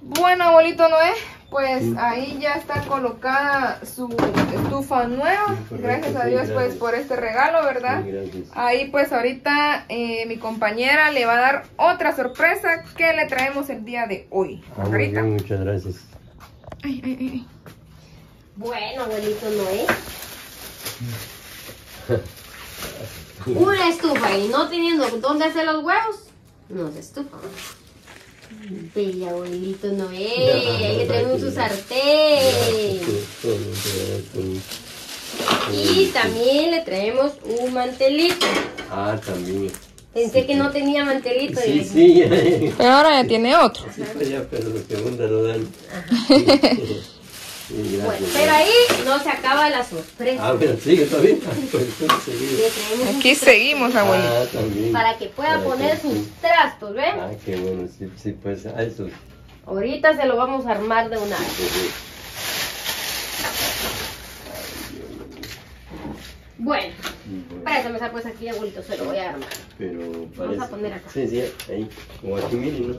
Bueno, abuelito Noé, pues ahí ya está colocada su estufa nueva. Gracias a Dios pues por este regalo, ¿verdad? Sí, gracias. Ahí pues ahorita mi compañera le va a dar otra sorpresa que le traemos el día de hoy. Muy bien, muchas gracias. Ay, ay, ay. Bueno, abuelito Noé. Una estufa y no teniendo dónde hacer los huevos, no se estufa. Bella abuelito Noé, ahí le traemos su sartén. Y también le traemos un mantelito. Ah, también. Pensé que no tenía mantelito. Sí, sí. Pero ahora ya tiene otro. Sí, pero lo que abunda lo dan. Sí, gracias. Bueno, pero ahí no se acaba la sorpresa. Ah, pero sigue todavía. Pues, Le traemos Aquí seguimos, abuelito. Ah, también. para que pueda Para poner que- sus trastos, ¿ven? Ah, qué bueno, sí, sí, pues, a eso. Ahorita se lo vamos a armar de una vez. Bueno, préstame esa pues aquí, abuelito, se lo voy a armar. Pero Vamos a poner acá. Sí, sí, ahí. Como aquí viene, ¿no?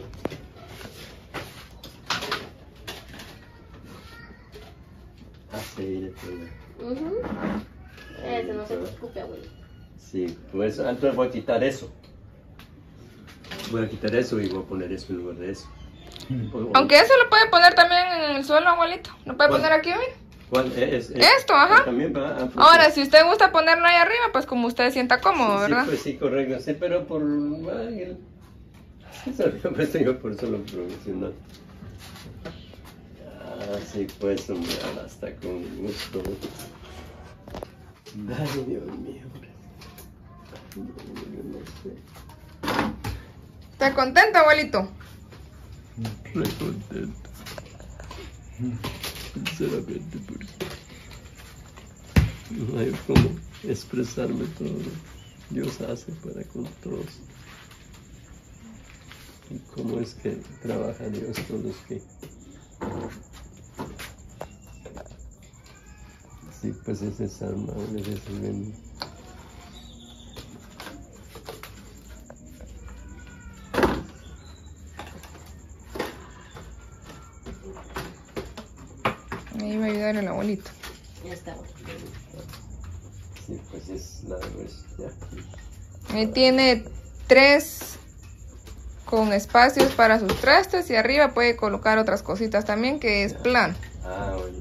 Ah, sí, ya tengo. Ese no se preocupe, abuelito. Sí, pues entonces voy a quitar eso. Voy a quitar eso y voy a poner eso en lugar de eso. Aunque eso lo puede poner también en el suelo, abuelito. ¿Lo puede ¿Cuál? poner aquí, mira? ¿Cuál es? Esto, ajá. También va. Ah, pues, Ahora, si usted gusta ponerlo ahí arriba, pues como usted sienta cómodo, sí, ¿verdad? pues sí, correcto. Sí, pero por... Eso lo he puesto yo por solo profesional. Ah, sí, pues, hombre, hasta con gusto. Ay, Dios mío. No sé. ¿Está contento, abuelito? Re contento. Sinceramente, porque no hay cómo expresarme todo lo que Dios hace para con todos. Y cómo es que trabaja Dios con los que... Sí, pues ese es alma, ese es el bien. Ahí va a ayudar el abuelito. Ya está. Sí, pues es la ya. Ahí tiene 3 con espacios para sus trastes y arriba puede colocar otras cositas también que es plan. Ah, bueno.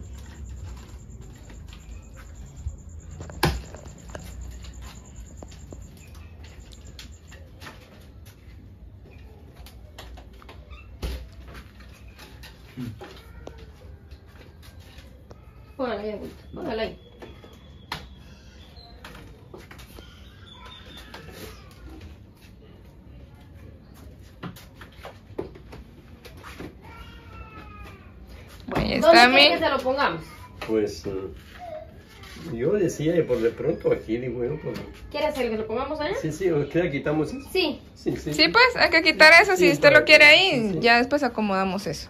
Póngala ahí, abuelito. Póngala ahí. Bueno, ya ¿Dónde está quiere mi... que se lo pongamos? Pues yo decía, y por de pronto aquí, digo yo, pues, ¿Quiere hacer que lo pongamos allá? sí, sí, ¿o qué quitamos eso? Sí. Sí, sí. Sí, pues hay que quitar eso si Sí, usted para- lo quiere ahí. sí. Ya después acomodamos eso.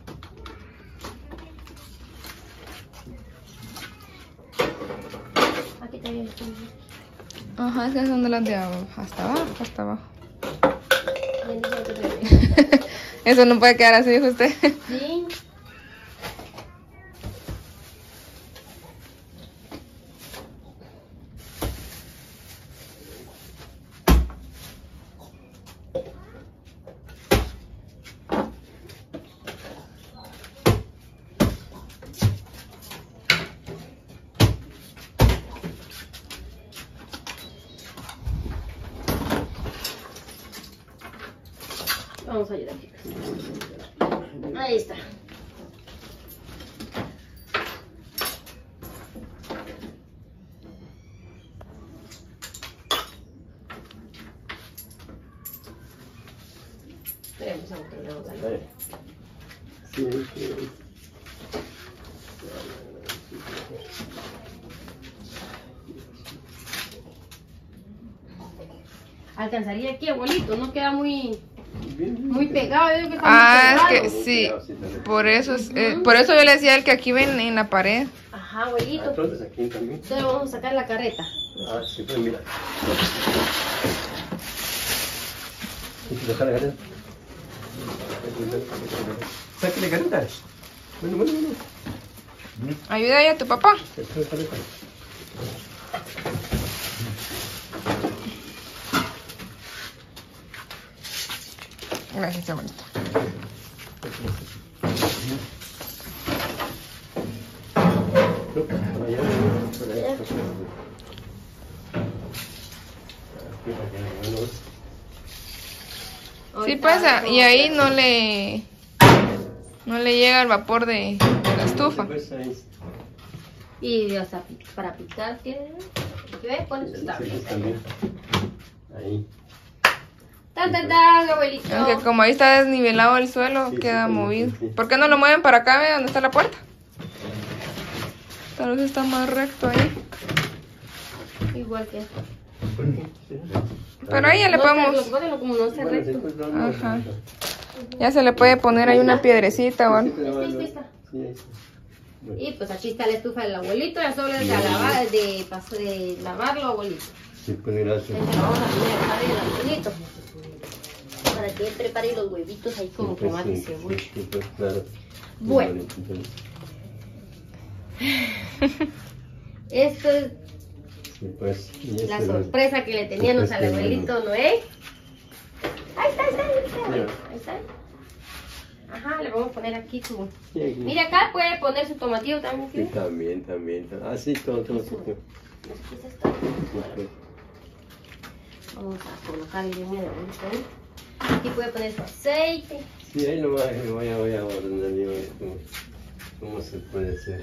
Aquí está bien. Ajá, esas son de las de abajo. Hasta abajo, hasta abajo. Bien, dice que está bien. Eso no puede quedar así, dijo usted. Sí. Vamos a ayudar, chicas. Ahí está. Esperemos a que le vamos a dar. Ahí. Sí, sí. Alcanzaría aquí, abuelito, no queda muy Bien, muy pegado. Yo digo que está Ah, muy es pegado. que sí. Por eso yo le decía a él que aquí ven en la pared. Ajá, abuelito. Entonces aquí también. Entonces vamos a sacar la carreta. Ah, sí, pues mira. ¿Quieres dejar la careta? Sáquele carita. Bueno. Ayuda ahí a tu papá. Gracias, abuelito. Sí pasa, y ahí no le llega el vapor de la estufa. Y o sea, para picar tiene, ¿ves? Pone sus tablas. Ahí. ¡Tan, abuelito! Aunque como ahí está desnivelado el suelo, queda movido. ¿Por qué no lo mueven para acá, ve, donde está la puerta? Tal vez está más recto ahí. Igual que esto. Pero ahí ya le podemos... Como no se recto. Ajá. Ya se le puede poner ahí una piedrecita o algo. Ahí está. Y pues aquí está la estufa del abuelito, ya solo es de lavarlo, abuelito. Sí, pues gracias. Entonces vamos a preparar el abuelito. Para que él prepare los huevitos ahí como tomate y cebolla. Sí, pues claro. Bueno. Esto es Sí, pues, la sorpresa que le teníamos al abuelito Noé. Ahí está. Ahí está. Ajá, le vamos a poner aquí su... Mira, acá puede poner su tomatillo también. Sí, también. Ah, sí, todo. Vamos a colocarle un abuelito ahí. Aquí puede poner su aceite. Sí, ahí nomás voy a ordenar cómo se puede hacer.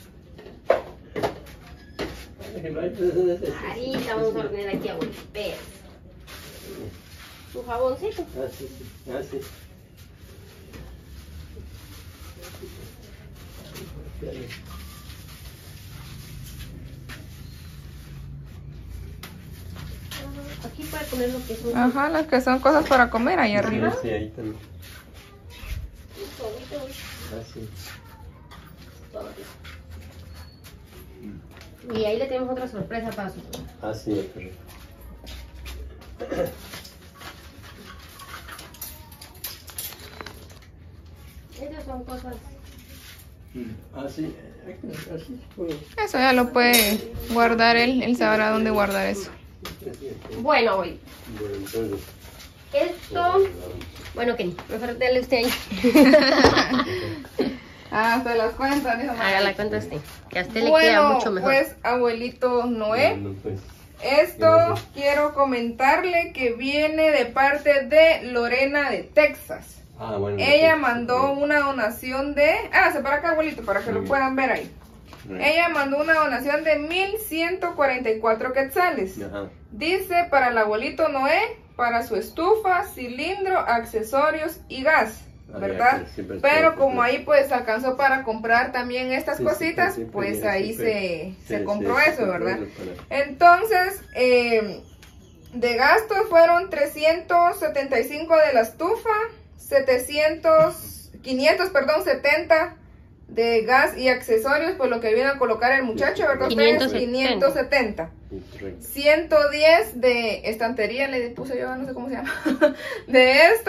Ahí vamos a ordenar aquí abuelito. Su jaboncito. Ah, sí. Aquí puede poner lo que son. Ajá, las que son cosas para comer ahí arriba. Sí, ahí también. Ah, sí. Y ahí le tenemos otra sorpresa para su... Ah, sí, correcto. Esas son cosas... Ah, sí. Así. Eso ya lo puede guardar él sabrá dónde guardar eso. Bueno, abuelito. Bueno, entonces. Esto... Bueno, Kenny, mejor dale usted ahí. Se las cuentas, dijo mamá. Haga la cuenta usted, que a usted le queda mucho mejor. Pues, abuelito Noé, Bueno, pues. esto quiero comentarle que viene de parte de Lorena de Texas. Ah, bueno. Ella mandó una donación de... se para acá, abuelito, para que lo puedan ver ahí. Ella mandó una donación de 1,144 quetzales. Ajá. Dice para el abuelito Noé, para su estufa, cilindro, accesorios y gas, ¿verdad? Pero como ahí pues alcanzó para comprar también estas cositas, pues ahí se compró eso, ¿verdad? Entonces, de gastos fueron 375 de la estufa, 570 de gas y accesorios, por lo que vino a colocar el muchacho, ¿verdad? 570. 110 de estantería, le puse yo, no sé cómo se llama. De esto,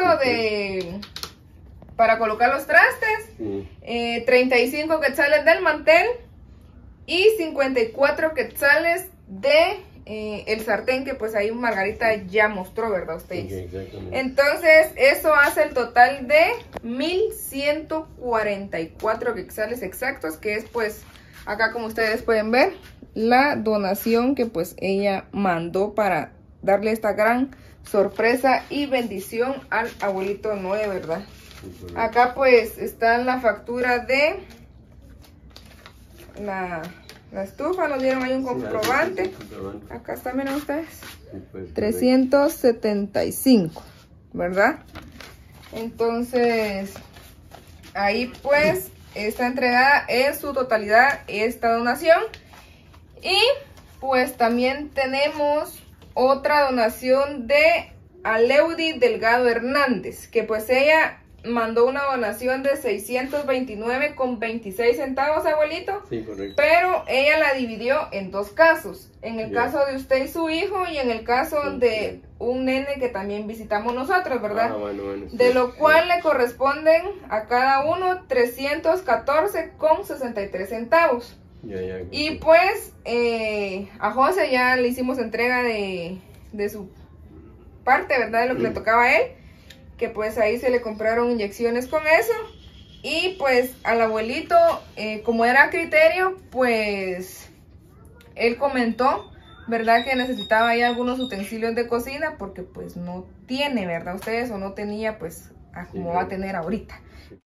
para colocar los trastes. 35 quetzales del mantel. Y 54 quetzales de el sartén, que pues ahí Margarita ya mostró, ¿verdad? Ustedes. Entonces, eso hace el total de 1,144 quetzales exactos, que es pues, acá como ustedes pueden ver, la donación que pues ella mandó para darle esta gran sorpresa y bendición al abuelito Noé, ¿verdad? Acá pues está la factura de la estufa, nos dieron ahí un comprobante. Acá está, miren ustedes. 375, ¿verdad? Entonces, ahí pues está entregada en su totalidad esta donación. Y pues también tenemos otra donación de Aleudi Delgado Hernández, que pues ella mandó una donación de 629,26 centavos, abuelito. Sí, correcto. Pero ella la dividió en dos casos. En el caso de usted y su hijo y en el caso de un nene que también visitamos nosotros, ¿verdad? Bueno, sí. De lo cual le corresponden a cada uno 314,63 centavos. Y pues a José ya le hicimos entrega de su parte, ¿verdad? De lo que le tocaba a él. Que pues ahí se le compraron inyecciones con eso. Y pues al abuelito, como era a criterio, pues él comentó, ¿verdad? Que necesitaba ahí algunos utensilios de cocina porque pues no tiene, ¿verdad? Ustedes o no tenía pues como va a tener ahorita.